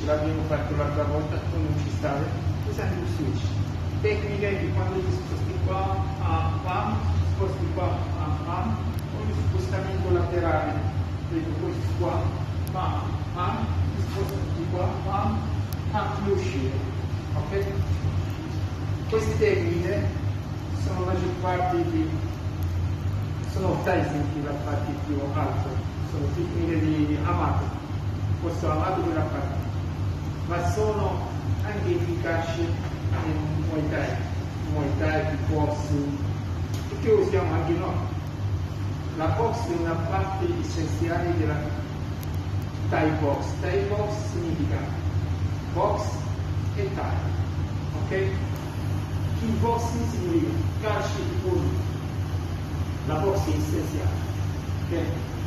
l'abbiamo fatto l'altra volta quando non ci stava, usando il switch. Tecnica di quando ti sposti qua a pam, sposti qua a pam, con il spostamento laterale, vedo questo qua, pam, pam, ti sposti di qua, pam, pam, più uscire. Ok? Queste tecniche sono la maggior parte di, sono tecniche la parte più alta, sono tecniche di amato, questo amato della parte, ma sono anche efficaci in Muay Thai, kickboxing, che usiamo anche noi. La box è una parte essenziale della Thai box. Thai box significa box e Thai, ok? Kickboxing significa calci e pugni. La box è essenziale, ok?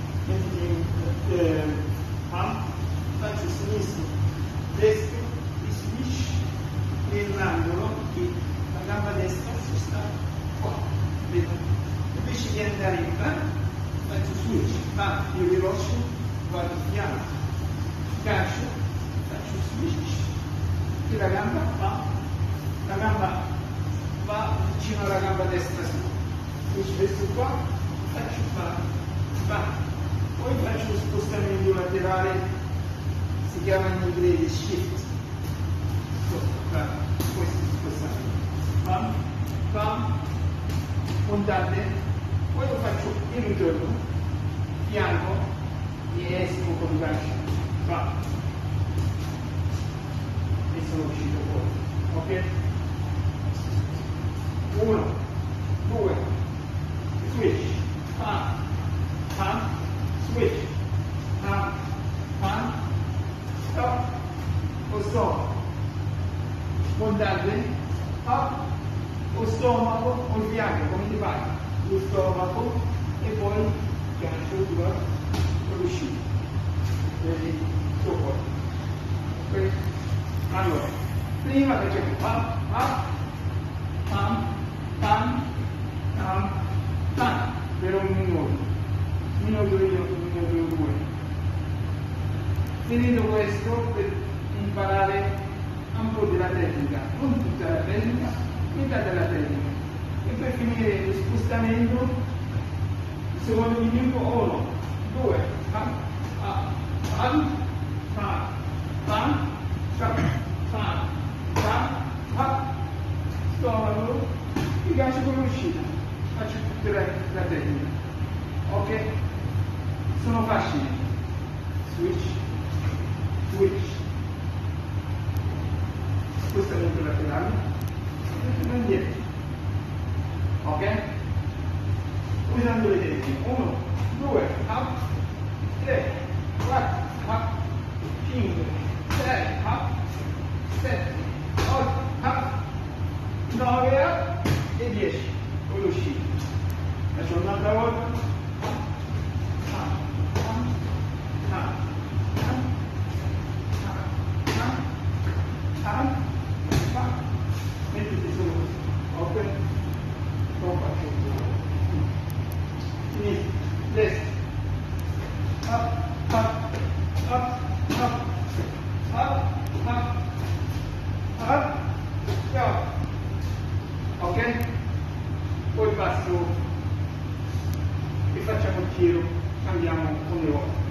Faccio sinistro, destro, di switch nell'angolo che la gamba destra si sta qua, vedo? Invece di andare in qua, faccio switch, ma più veloce, vado di fianco, calcio, faccio switch, e la gamba va vicino alla gamba destra, switch destro qua, faccio poi faccio lo spostamento laterale, si chiama in inglese shift. Questo spostamento. Pam, puntate, poi lo faccio in ritorno, fianco e esco con il gancio. Pam. E sono uscito fuori. Ok? 1, 2, switch, pam, pam, switch, pam, pam, stop, o stop, puntate, up, o stomaco o il fianco, come ti pare, lo stomaco e poi gancio due con l'uscita, vedi, fuori. Ok? Allora, prima facciamo pam, pam, pam, pam, pam, pam, per un minuto io, un minuto due. Finito questo, per imparare un po' della tecnica, non tutta la tecnica, metà della tecnica. E per finire lo spostamento, il secondo minuto, 1, 2, pam, pam, pam, pam, pam, pam, pam, pam, pam, stomaco, mi gancio con l'uscita, faccio tutta la tecnica. Ok? Sono facili. Switch, switch, spostamento laterale e indietro. Ok? Usando le tecniche. 1, 2, up, 3, 4, up, 5, 6, up, 7, 8, up, 9, up e 10 con l'uscita. Faccio un'altra volta. Mettiti solo così, ok? Non faccio finito, destra, up, up, up, up, up, up, up, down, ok? Poi passo e facciamo il giro, andiamo con le volte.